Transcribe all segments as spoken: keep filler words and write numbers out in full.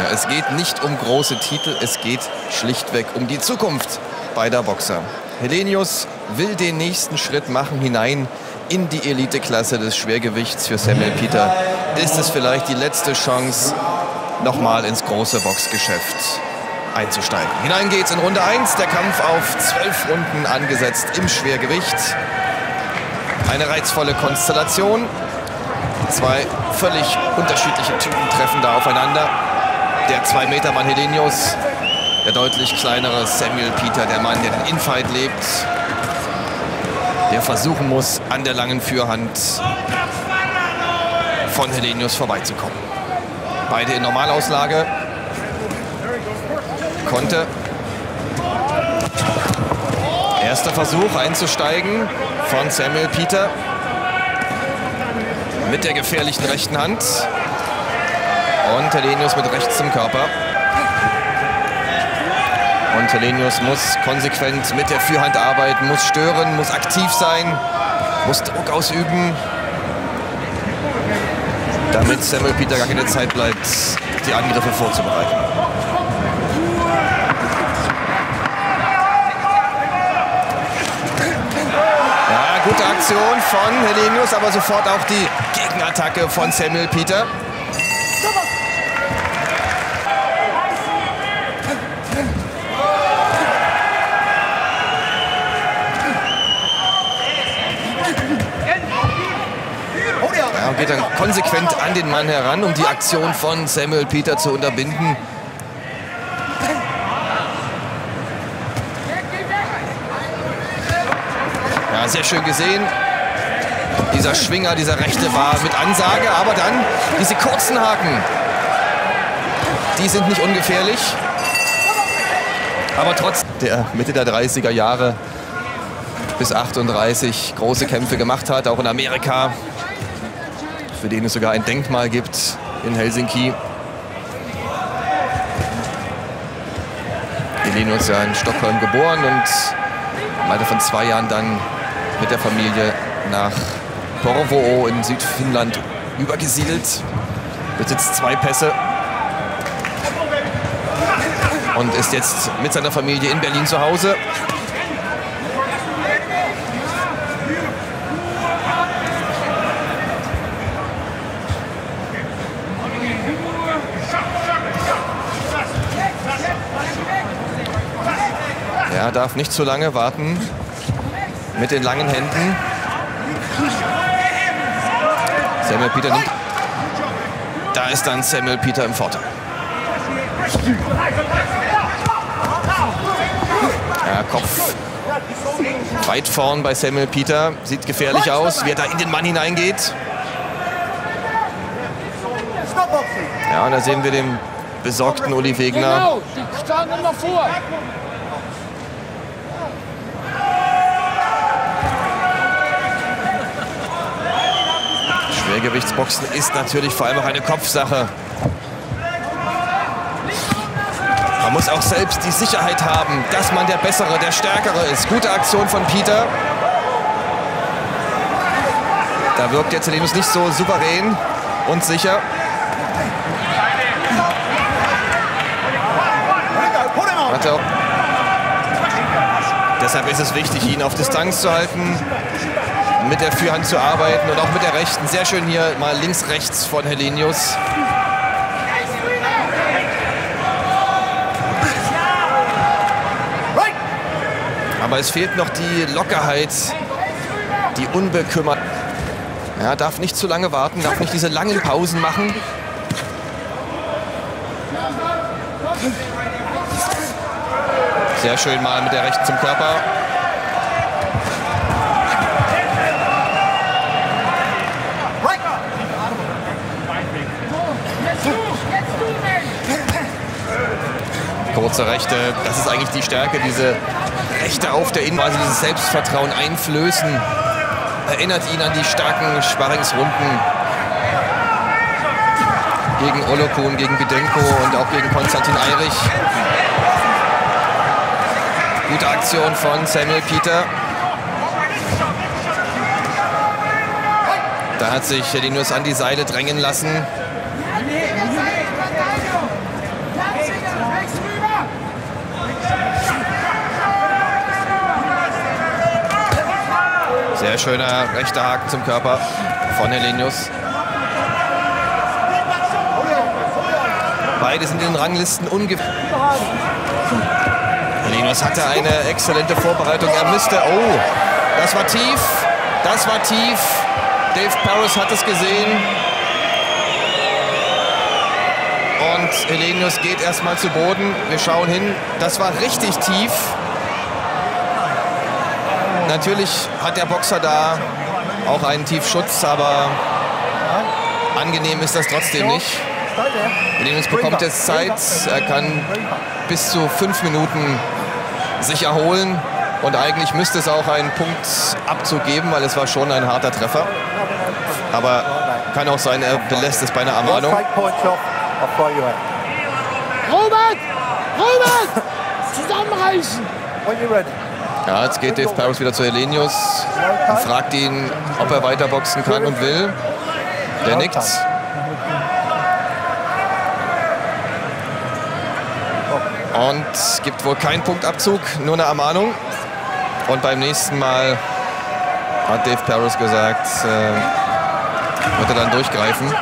mehr. Es geht nicht um große Titel, es geht schlichtweg um die Zukunft beider Boxer. Helenius will den nächsten Schritt machen hinein in die Eliteklasse des Schwergewichts. Für Samuel Peter ist es vielleicht die letzte Chance, nochmal ins große Boxgeschäft einzusteigen. Hinein geht's in Runde eins, der Kampf auf zwölf Runden angesetzt im Schwergewicht. Eine reizvolle Konstellation. Zwei völlig unterschiedliche Typen treffen da aufeinander. Der zwei Meter Mann Helenius, der deutlich kleinere Samuel Peter, der Mann, der den Infight lebt, der versuchen muss, an der langen Führhand von Helenius vorbeizukommen. Beide in Normalauslage. Konnte. Erster Versuch einzusteigen von Samuel Peter mit der gefährlichen rechten Hand. Und Helenius mit rechts zum Körper. Und Helenius muss konsequent mit der Führhand arbeiten, muss stören, muss aktiv sein, muss Druck ausüben, damit Samuel Peter gar keine Zeit bleibt, die Angriffe vorzubereiten. Ja, gute Aktion von Helenius, aber sofort auch die Gegenattacke von Samuel Peter. Und geht dann konsequent an den Mann heran, um die Aktion von Samuel Peter zu unterbinden. Ja, sehr schön gesehen. Dieser Schwinger, dieser rechte war mit Ansage, aber dann diese kurzen Haken. Die sind nicht ungefährlich. Aber trotz der Mitte der dreißiger Jahre bis achtunddreißig große Kämpfe gemacht hat, auch in Amerika, für den es sogar ein Denkmal gibt in Helsinki. Helenius ist ja in Stockholm geboren und im Alter von zwei Jahren dann mit der Familie nach Porvoo in Südfinnland übergesiedelt. Besitzt zwei Pässe und ist jetzt mit seiner Familie in Berlin zu Hause. Er darf nicht zu lange warten mit den langen Händen. Samuel Peter nimmt. Da ist dann Samuel Peter im Vorteil. Ja, Kopf weit vorn bei Samuel Peter. Sieht gefährlich aus, wie er da in den Mann hineingeht. Ja, und da sehen wir den besorgten Uli Wegner. Schwergewichtsboxen ist natürlich vor allem auch eine Kopfsache. Man muss auch selbst die Sicherheit haben, dass man der Bessere, der Stärkere ist. Gute Aktion von Peter. Da wirkt jetzt Helenius nicht so souverän und sicher. Warte. Deshalb ist es wichtig, ihn auf Distanz zu halten, mit der Führhand zu arbeiten und auch mit der rechten. Sehr schön hier mal links, rechts von Helenius. Aber es fehlt noch die Lockerheit, die Unbekümmert. Ja, darf nicht zu lange warten, darf nicht diese langen Pausen machen. Sehr schön mal mit der rechten zum Körper. Kurze Rechte, das ist eigentlich die Stärke, diese Rechte auf der Innenbahn, also dieses Selbstvertrauen einflößen. Erinnert ihn an die starken Sparringsrunden gegen Olokun, gegen Bidenko und auch gegen Konstantin Eirich. Gute Aktion von Samuel Peter. Da hat sich Helenius an die Seile drängen lassen. schöner rechter Haken zum Körper von Helenius. Beide sind in den Ranglisten ungefähr. Helenius hatte eine exzellente Vorbereitung. Er müsste... Oh, das war tief. Das war tief. Dave Parris hat es gesehen. Und Helenius geht erstmal zu Boden. Wir schauen hin. Das war richtig tief. Natürlich hat der Boxer da auch einen Tiefschutz, aber angenehm ist das trotzdem nicht. Helenius bekommt jetzt Zeit. Er kann bis zu fünf Minuten sich erholen. Und eigentlich müsste es auch einen Punktabzug geben, weil es war schon ein harter Treffer. Aber kann auch sein, er belässt es bei einer Ermahnung. Robert! Robert! Zusammenreißen! Ja, jetzt geht Dave Parris wieder zu Helenius und fragt ihn, ob er weiter boxen kann und will. Der nickt. Und es gibt wohl keinen Punktabzug, nur eine Ermahnung. Und beim nächsten Mal hat Dave Parris gesagt, äh, wird er dann durchgreifen.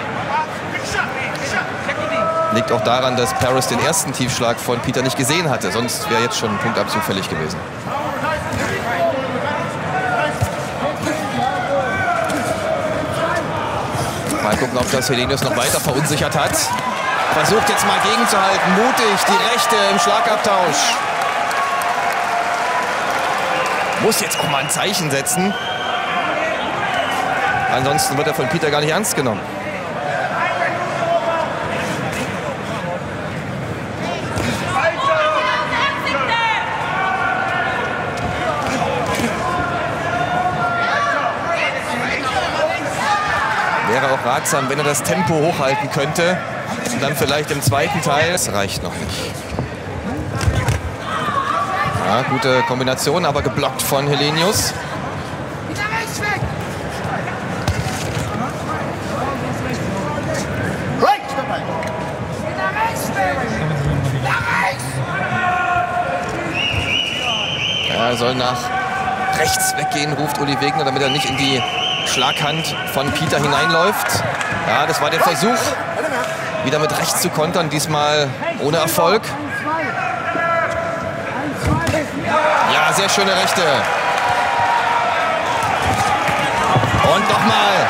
Liegt auch daran, dass Parris den ersten Tiefschlag von Peter nicht gesehen hatte. Sonst wäre jetzt schon ein Punktabzug fällig gewesen. Mal gucken, ob das Helenius noch weiter verunsichert hat. Versucht jetzt mal gegenzuhalten. Mutig, die Rechte im Schlagabtausch. Muss jetzt auch mal ein Zeichen setzen. Ansonsten wird er von Peter gar nicht ernst genommen. Wäre auch ratsam, wenn er das Tempo hochhalten könnte. Und dann vielleicht im zweiten Teil. Das reicht noch nicht. Ja, gute Kombination, aber geblockt von Helenius. Wieder rechts weg! Wieder rechts weg! Wieder rechts! Ja, er soll nach rechts weggehen, ruft Uli Wegner, damit er nicht in die Schlaghand von Peter hineinläuft. Ja, das war der Versuch, wieder mit rechts zu kontern, diesmal ohne Erfolg. Ja, sehr schöne Rechte. Und nochmal.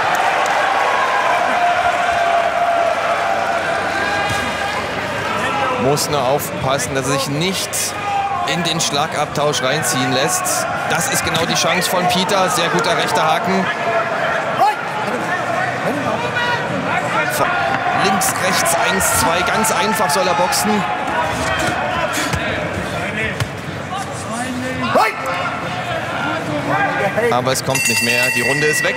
Muss nur aufpassen, dass er sich nicht in den Schlagabtausch reinziehen lässt. Das ist genau die Chance von Peter. Sehr guter rechter Haken. Links, rechts, eins, zwei. Ganz einfach soll er boxen. Aber es kommt nicht mehr. Die Runde ist weg.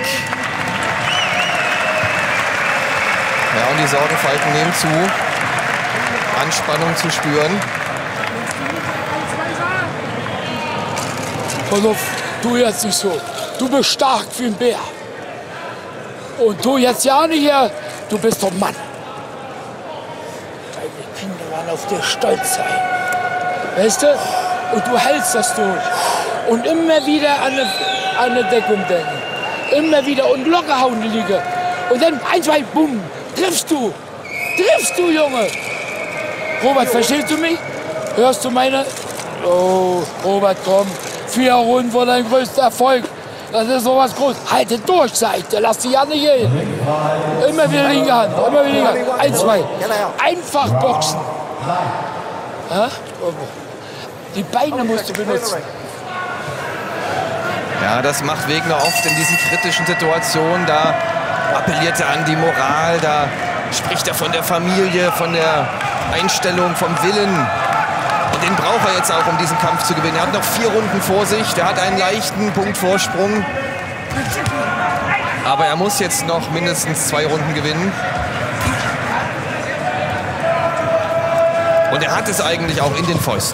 Ja, und die Sorgenfalten nehmen zu. Anspannung zu spüren. Pass auf, du jetzt nicht so. Du bist stark wie ein Bär. Und du jetzt ja nicht hier, du bist doch Mann. Deine Kinder werden auf dir stolz sein. Weißt du? Und du hältst das durch. Und immer wieder an eine, an eine Deckung denken. Immer wieder und locker hauen die Liege. Und dann ein, zwei, bumm, triffst du. Triffst du, Junge. Robert, verstehst du mich? Hörst du meine? Oh, Robert, komm. Vier Runden war dein größter Erfolg. Das ist sowas groß. Halte durch, sag ich dir. Lass dich ja nicht gehen. Immer wieder linke Hand. Immer wieder linke Hand. Ein, zwei. Einfach boxen. Ja? Die Beine musst du benutzen. Ja, das macht Wegner oft in diesen kritischen Situationen. Da appelliert er an die Moral. Da spricht er von der Familie, von der Einstellung, vom Willen. Und den braucht er jetzt auch, um diesen Kampf zu gewinnen. Er hat noch vier Runden vor sich. Der hat einen leichten Punktvorsprung. Aber er muss jetzt noch mindestens zwei Runden gewinnen. Und er hat es eigentlich auch in den Fäusten.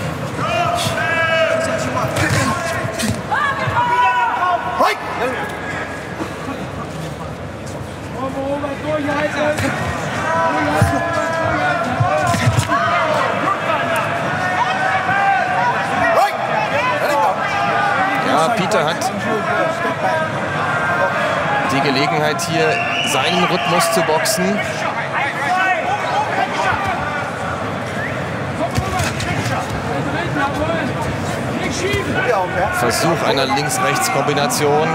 Ja, Peter hat Gelegenheit, hier seinen Rhythmus zu boxen. Versuch einer Links-Rechts-Kombination.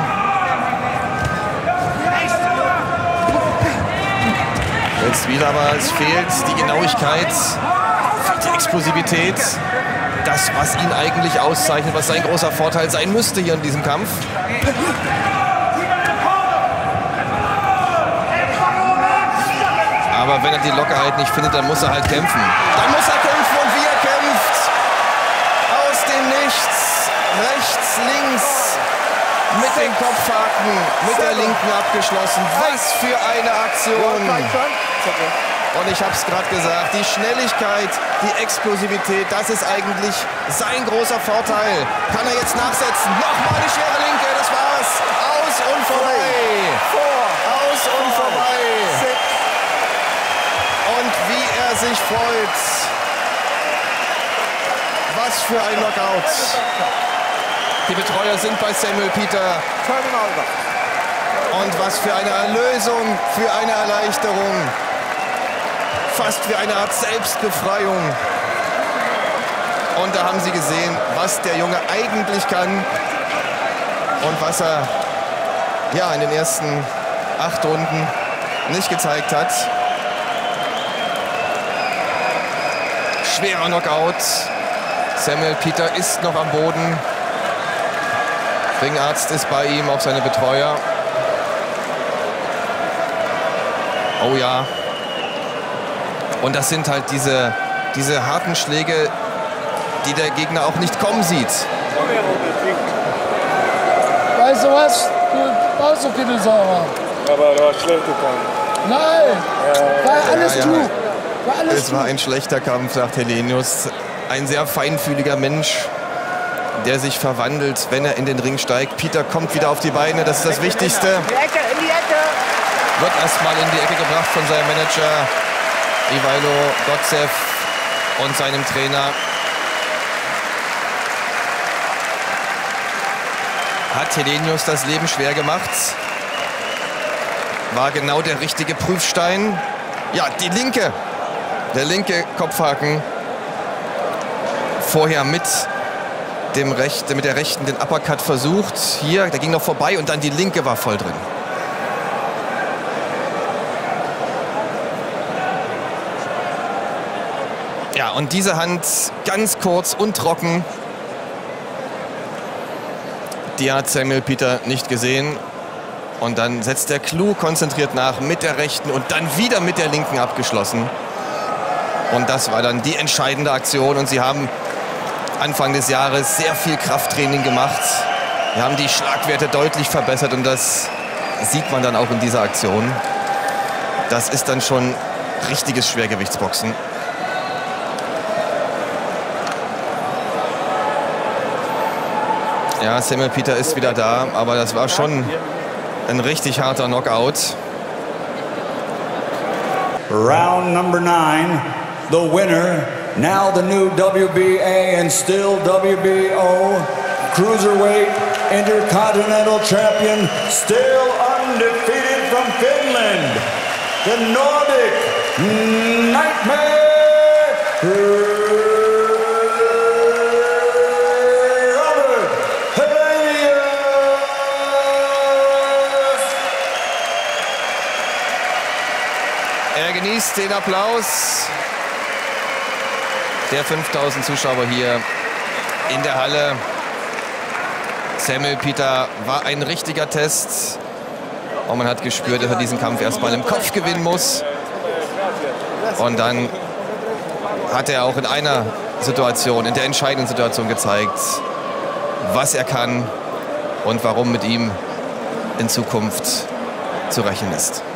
Jetzt wieder, aber es fehlt die Genauigkeit, die Explosivität. Das, was ihn eigentlich auszeichnet, was sein großer Vorteil sein müsste hier in diesem Kampf. Aber wenn er die Lockerheit nicht findet, dann muss er halt kämpfen. Dann muss er kämpfen und wie er kämpft. Aus dem Nichts, rechts, links, mit den Kopfhaken, mit der linken abgeschlossen. Was für eine Aktion. Und ich habe es gerade gesagt, die Schnelligkeit, die Explosivität, das ist eigentlich sein großer Vorteil. Kann er jetzt nachsetzen? Nochmal die schwere Linke, das war's. Aus und vorbei. Aus und vorbei. Und wie er sich freut. Was für ein Knockout. Die Betreuer sind bei Samuel Peter. Und was für eine Erlösung, für eine Erleichterung. Fast wie eine Art Selbstbefreiung. Und da haben Sie gesehen, was der Junge eigentlich kann und was er ja, in den ersten acht Runden nicht gezeigt hat. Schwerer Knockout. Samuel Peter ist noch am Boden. Ringarzt ist bei ihm, auch seine Betreuer. Oh ja. Und das sind halt diese, diese harten Schläge, die der Gegner auch nicht kommen sieht. Weißt du was? Du brauchst doch keine Sauer. Aber du hast schlechte Kampf. Nein, war alles ja, ja. du. War alles Es war ein schlechter Kampf, sagt Helenius. Ein sehr feinfühliger Mensch, der sich verwandelt, wenn er in den Ring steigt. Peter kommt wieder auf die Beine, das ist das Wichtigste. In die Ecke, in die Ecke. Wird erstmal in die Ecke gebracht von seinem Manager Ivailo Gotsev und seinem Trainer. Hat Helenius das Leben schwer gemacht. War genau der richtige Prüfstein. Ja, die linke. Der linke Kopfhaken. Vorher mit, dem Recht, mit der rechten den Uppercut versucht. Hier, der ging noch vorbei und dann die linke war voll drin. Ja, und diese Hand ganz kurz und trocken. Die hat Samuel Peter nicht gesehen. Und dann setzt der klug konzentriert nach mit der rechten und dann wieder mit der linken abgeschlossen. Und das war dann die entscheidende Aktion. Und sie haben Anfang des Jahres sehr viel Krafttraining gemacht. Wir haben die Schlagwerte deutlich verbessert und das sieht man dann auch in dieser Aktion. Das ist dann schon richtiges Schwergewichtsboxen. Ja, Samuel Peter ist wieder da, aber das war schon ein richtig harter Knockout. Round number nine, the winner, now the new W B A and still W B O Cruiserweight Intercontinental Champion, still undefeated from Finland, the Nordic Nightmare, Robert Helenius. Er genießt den Applaus der fünftausend Zuschauer hier in der Halle. Samuel Peter war ein richtiger Test. Und man hat gespürt, dass er diesen Kampf erstmal im Kopf gewinnen muss. Und dann hat er auch in einer Situation, in der entscheidenden Situation gezeigt, was er kann und warum mit ihm in Zukunft zu rechnen ist.